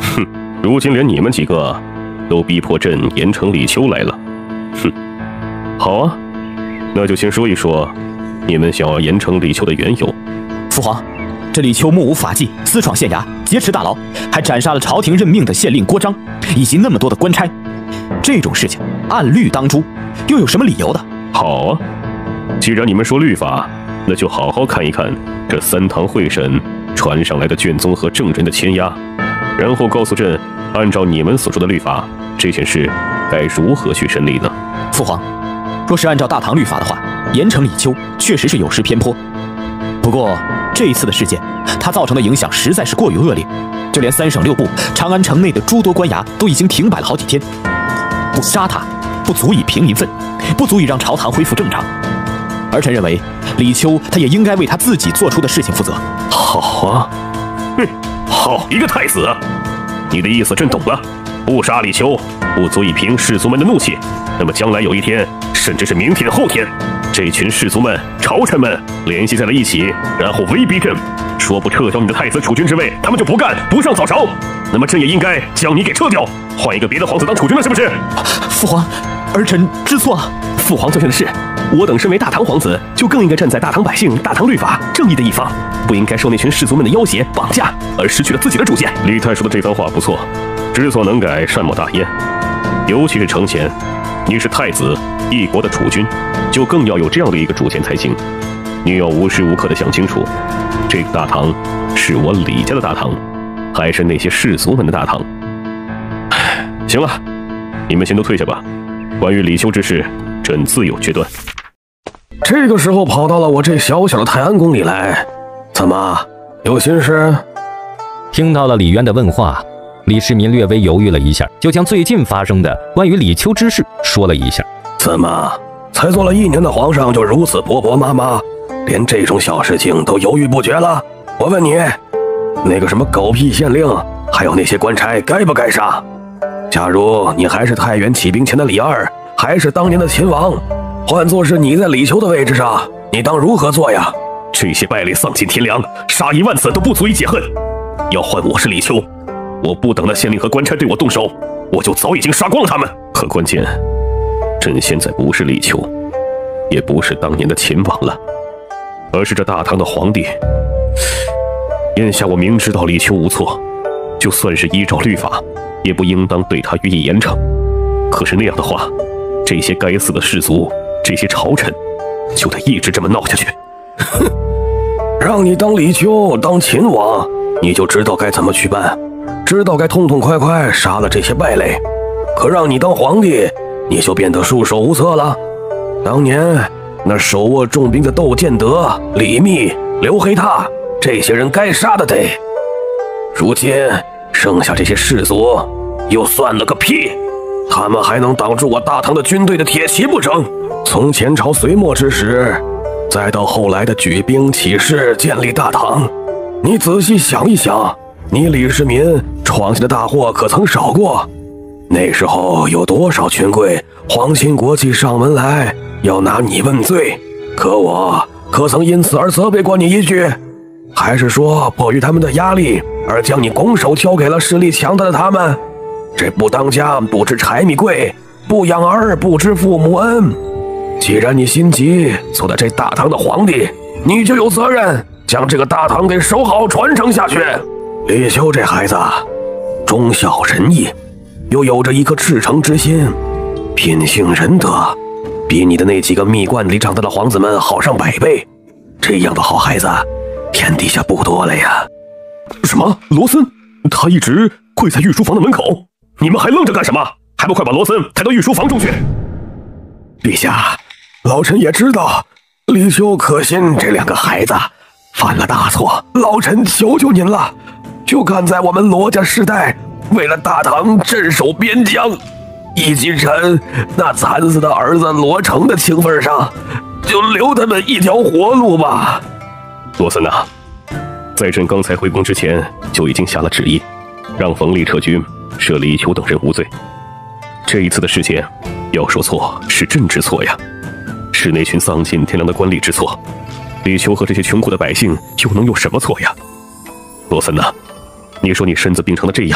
哼，如今连你们几个都逼迫朕严惩李秋来了。哼，好啊，那就先说一说你们想要严惩李秋的缘由。 父皇，这李秋目无法纪，私闯县衙，劫持大牢，还斩杀了朝廷任命的县令郭璋，以及那么多的官差。这种事情按律当诛，又有什么理由的？ 好啊，既然你们说律法，那就好好看一看这3堂会审传上来的卷宗和证人的签押，然后告诉朕，按照你们所说的律法，这件事该如何去审理呢？ 父皇，若是按照大唐律法的话，严惩李秋确实是有失偏颇。不过这一次的事件，它造成的影响实在是过于恶劣，就连3省6部、长安城内的诸多官衙都已经停摆了好几天。不杀他，不足以平民愤，不足以让朝堂恢复正常。儿臣认为，李秋他也应该为他自己做出的事情负责。 好啊，哼，好一个太子！你的意思朕懂了，不杀李秋，不足以平士族们的怒气。那么将来有一天，甚至是明天、后天，这群士族们、朝臣们联系在了一起，然后威逼朕，说不撤销你的太子储君之位，他们就不干，不上早朝。那么朕也应该将你给撤掉，换一个别的皇子当储君了，是不是？ 父皇，儿臣知错了。 父皇做下的事，我等身为大唐皇子，就更应该站在大唐百姓、大唐律法、正义的一方，不应该受那群士族们的要挟、绑架，而失去了自己的主见。 李太说的这番话不错，知错能改，善莫大焉。尤其是城前，你是太子，一国的储君，就更要有这样的一个主见才行。你要无时无刻的想清楚，这个大唐是我李家的大唐，还是那些士族们的大唐。行了，你们先都退下吧。关于李秋之事，朕自有决断。 这个时候跑到了我这小小的泰安宫里来，怎么有心事？ 听到了李渊的问话，李世民略微犹豫了一下，就将最近发生的关于李秋之事说了一下。 怎么才做了1年的皇上就如此婆婆妈妈，连这种小事情都犹豫不决了？我问你，那个什么狗屁县令，还有那些官差该不该杀？假如你还是太原起兵前的李二，还是当年的秦王，换作是你在李秋的位置上，你当如何做呀？ 这些败类丧尽天良，杀1万次都不足以解恨。要换我是李秋，我不等那县令和官差对我动手，我就早已经杀光了他们。 可关键，朕现在不是李秋，也不是当年的秦王了，而是这大唐的皇帝。眼下我明知道李秋无错，就算是依照律法，也不应当对他予以严惩。可是那样的话，这些该死的士族，这些朝臣，就得一直这么闹下去。 哼，让你当李秋，当秦王，你就知道该怎么去办，知道该痛痛快快杀了这些败类。可让你当皇帝，你就变得束手无策了。当年那手握重兵的窦建德、李密、刘黑闼，这些人该杀的得。如今剩下这些士族，又算了个屁！他们还能挡住我大唐的军队的铁骑不成？从前朝隋末之时，再到后来的举兵起事建立大唐，你仔细想一想，你李世民闯下的大祸可曾少过？那时候有多少权贵皇亲国戚上门来要拿你问罪，可我可曾因此而责备过你一句？还是说迫于他们的压力而将你拱手交给了势力强大的他们？这不当家不知柴米贵，不养儿不知父母恩。既然你心急做了这大唐的皇帝，你就有责任将这个大唐给守好传承下去。李秋这孩子忠孝仁义，又有着一颗赤诚之心，品性仁德，比你的那几个蜜罐里长大的皇子们好上100倍。这样的好孩子天底下不多了呀。 什么？罗森？他一直跪在御书房的门口，你们还愣着干什么？还不快把罗森抬到御书房中去！ 陛下，老臣也知道李秋、可心这2个孩子犯了大错，老臣求求您了，就看在我们罗家世代为了大唐镇守边疆，以及臣那惨死的儿子罗成的情分上，就留他们一条活路吧。 罗森呐，在朕刚才回宫之前，就已经下了旨意，让冯立撤军，赦李秋等人无罪。这一次的事件，要说错是朕之错呀，是那群丧尽天良的官吏之错。李秋和这些穷苦的百姓又能有什么错呀？罗森呐，你说你身子病成了这样，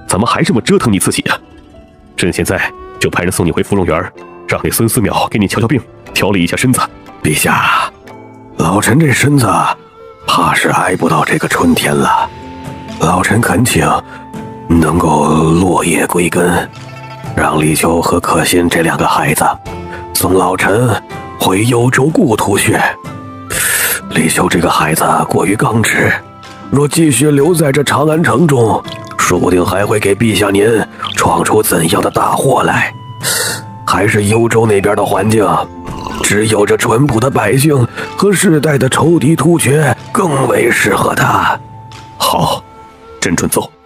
怎么还这么折腾你自己啊？朕现在就派人送你回芙蓉园，让那孙思邈给你瞧瞧病，调理一下身子。 陛下，老臣这身子怕是挨不到这个春天了。老臣恳请能够落叶归根，让李秋和可心这2个孩子送老臣回幽州故土去。李秋这个孩子过于刚直，若继续留在这长安城中，说不定还会给陛下您闯出怎样的大祸来。还是幽州那边的环境，只有这淳朴的百姓和世代的仇敌突厥更为适合他。 好，朕准奏。